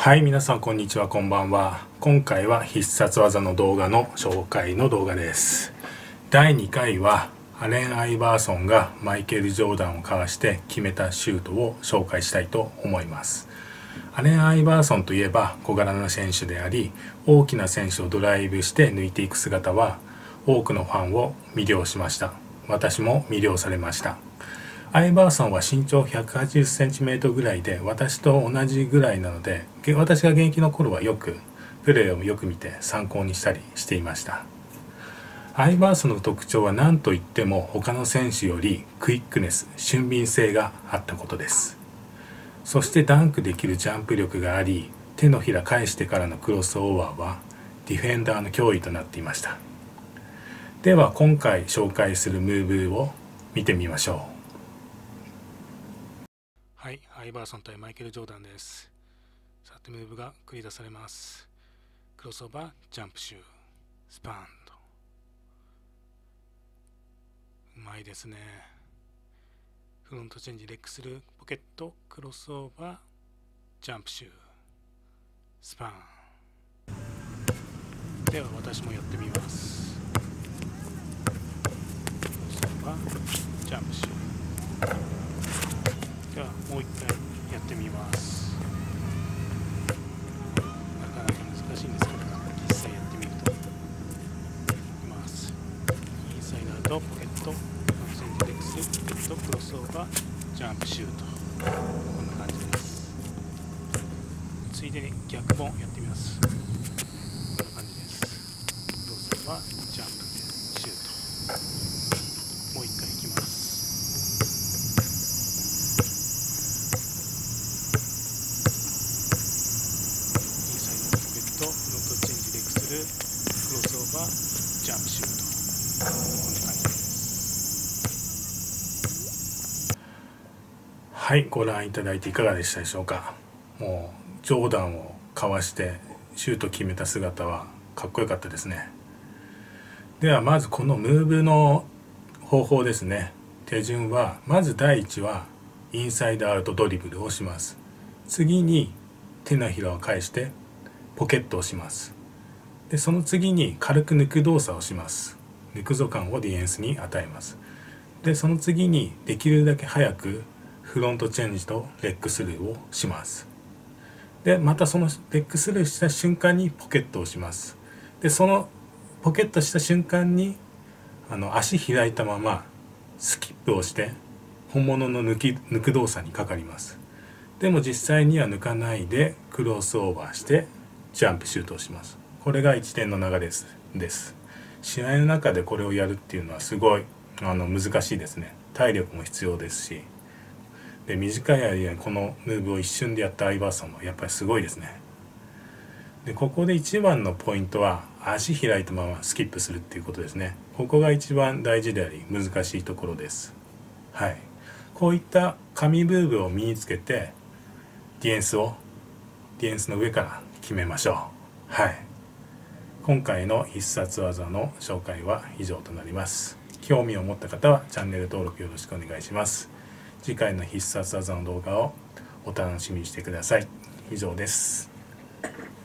はい、皆さんこんにちは、こんばんは。今回は必殺技の動画の紹介の動画です。第2回はアレン・アイバーソンがマイケル・ジョーダンをかわして決めたシュートを紹介したいと思います。アレン・アイバーソンといえば小柄な選手であり、大きな選手をドライブして抜いていく姿は多くのファンを魅了しました。私も魅了されました。アイバーソンは身長 180cm ぐらいで、私と同じぐらいなので、私が現役の頃はプレーをよく見て参考にしたりしていました。アイバーソンの特徴は何といっても他の選手よりクイックネス、俊敏性があったことです。そしてダンクできるジャンプ力があり、手のひら返してからのクロスオーバーはディフェンダーの脅威となっていました。では今回紹介するムーブを見てみましょう。はい、アイバーソン対マイケル・ジョーダンです。さてムーブが繰り出されます。クロスオーバー、ジャンプシュー、スパンと。うまいですね。フロントチェンジ、レックスルー、ポケット、クロスオーバー、ジャンプシュー、スパン。では私もやってみます。クロスオーバー、ジャンプシュー。ではもう一回やってみます。なかなか難しいんですけど、実際やってみるといきます。インサイダーとポケット、フロントチェンジ、レックス、ポケット、クロスオーバー、ジャンプシュート。こんな感じです。ついでに逆もやってみます。こんな感じです。クロスオーバー、ジャンプシュート。もう一回いきます。フロントチェンジ、レックスルー、クロスオーバー、ジャンプシュート。こんな感じです。はい、ご覧いただいていかがでしたでしょうか。もうジョーダンをかわしてシュート決めた姿はかっこよかったですね。ではまずこのムーブの方法ですね。手順は、まず第1はインサイドアウトドリブルをします。次に手のひらを返してポケットをします。でその次に軽く抜く動作をします。抜くぞ感をディフェンスに与えます。でその次にできるだけ早くフロントチェンジとレッグスルーをします。でまたそのレッグスルーした瞬間にポケットをします。でそのポケットした瞬間に足開いたままスキップをして本物の抜く動作にかかります。でも実際には抜かないでクロスオーバーしてジャンプシュートをします。これが一連の流れです。試合の中でこれをやるっていうのはすごい難しいですね。体力も必要ですし、で短い間にこのムーブを一瞬でやったアイバーソンはやっぱりすごいですね。でここで一番のポイントは足開いたままスキップするっていうことですね。ここが一番大事であり難しいところです。はい、こういった神ムーブを身につけてディフェンスの上から決めましょう。はい、今回の必殺技の紹介は以上となります。興味を持った方はチャンネル登録よろしくお願いします。次回の必殺技の動画をお楽しみにしてください。以上です。